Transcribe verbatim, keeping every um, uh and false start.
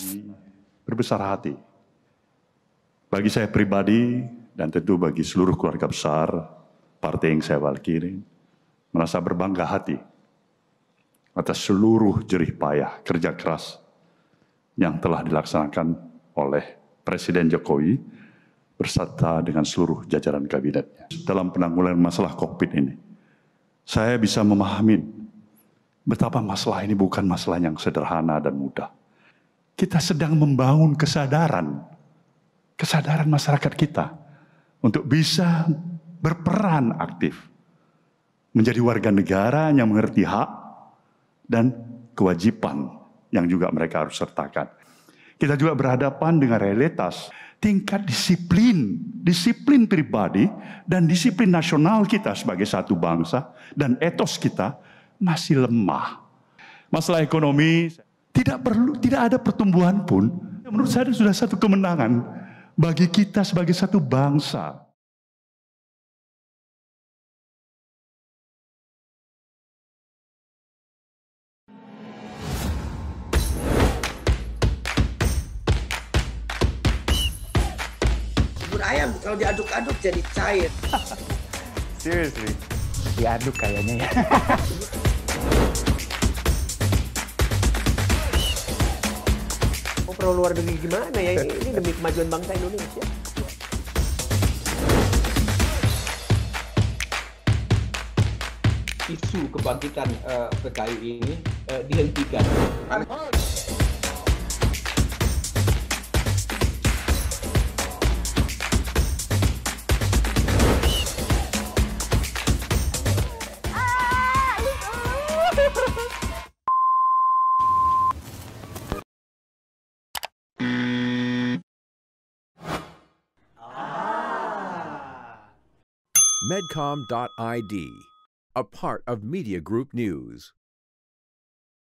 berbesar hati. Bagi saya pribadi dan tentu bagi seluruh keluarga besar partai yang saya wakili, merasa berbangga hati atas seluruh jerih payah kerja keras yang telah dilaksanakan oleh Presiden Jokowi berserta dengan seluruh jajaran kabinetnya. Dalam penanggulangan masalah COVID ini, saya bisa memahami betapa masalah ini bukan masalah yang sederhana dan mudah. Kita sedang membangun kesadaran, kesadaran masyarakat kita untuk bisa berperan aktif, menjadi warga negara yang mengerti hak dan kewajiban yang juga mereka harus sertakan. Kita juga berhadapan dengan realitas tingkat disiplin, disiplin pribadi dan disiplin nasional kita sebagai satu bangsa dan etos kita masih lemah. Masalah ekonomi tidak perlu, tidak ada pertumbuhan pun. Menurut saya sudah satu kemenangan bagi kita sebagai satu bangsa. Bubur ayam kalau diaduk-aduk jadi cair. Seriously, diaduk kayaknya ya. Oh, perlu luar negeri gimana ya? Ini demi kemajuan bangsa Indonesia. Isu kebangkitan uh, P K I ini uh, dihentikan. Medcom dot I D, a part of Media Group News.